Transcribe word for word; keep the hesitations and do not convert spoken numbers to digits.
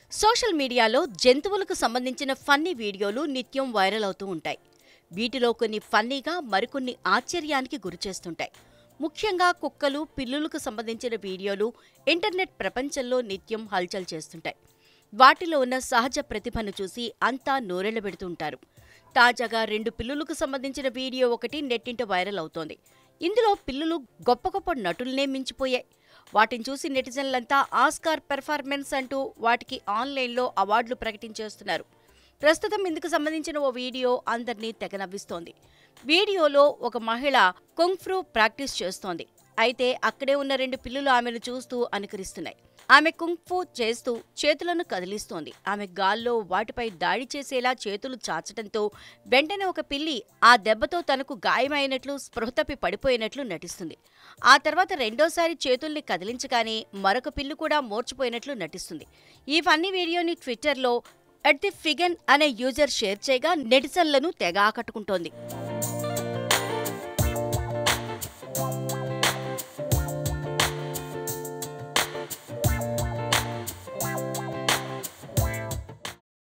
Social మీడియాలో జంతువులకు సంబంధించిన ఫన్నీ వీడియోలు నిత్యం వైరల్ అవుతూ ఉంటాయి. వీటిలో కొన్ని ఫన్నీగా, మరికొన్ని ఆశ్చర్యానికి గురిచేస్తుంటాయి. ముఖ్యంగా కుక్కలు, పిల్లులకు సంబంధించిన వీడియోలు ఇంటర్నెట్ ప్రపంచంలో నిత్యం హల్చల్ చేస్తుంటాయి. వాటిలో ఉన్న సహజ ప్రతిభను చూసి అంతా నోరెళ్లబెడుతుంటారు. తాజాగా రెండు పిల్లులకు సంబంధించిన వీడియో ఒకటి నెట్టింట వైరల్ అవుతోంది. ఇందులో పిల్లులు గొప్ప గొప్ప నటులనే మించిపోయాయి. వాటిని చూసి నెటిజన్లంతా ఆస్కార్ పెర్ఫార్మెన్స్ అంటూ వాటికి ఆన్లైన్లో అవార్డులు ప్రకటించేస్తున్నారు. ప్రస్తుతం ఇందుకు సంబంధించిన ఓ వీడియో అందరినీ తెగ నవ్విస్తోంది. వీడియోలో ఒక మహిళ కుంగ్-ఫు ప్రాక్టీస్ చేస్తోంది. అయితే అక్కడే ఉన్న రెండు పిల్లులు ఆమెను చూస్తూ అనుకరిస్తున్నాయి. ఆమె కుంగ్-ఫు చేస్తూ చేతులను కదిలిస్తోంది. ఆమె గాల్లో వాటిపై దాడి చేసేలా చేతులు చాచడంతో వెంటనే ఒక పిల్లి ఆ దెబ్బతో తనకు గాయమైనట్లు, స్పృహ తప్పి పడిపోయినట్లు నటిస్తుంది. ఆ తర్వాత రెండోసారి చేతుల్ని కదిలించగానే మరొక పిల్లి కూడా మూర్ఛపోయినట్లు నటిస్తుంది. ఈ ఫన్నీ వీడియోని ట్విట్టర్లో ఎట్ ది ఫిగన్ అనే యూజర్ షేర్ చేయగా నెటిజన్లను తెగ ఆకట్టుకుంటోంది.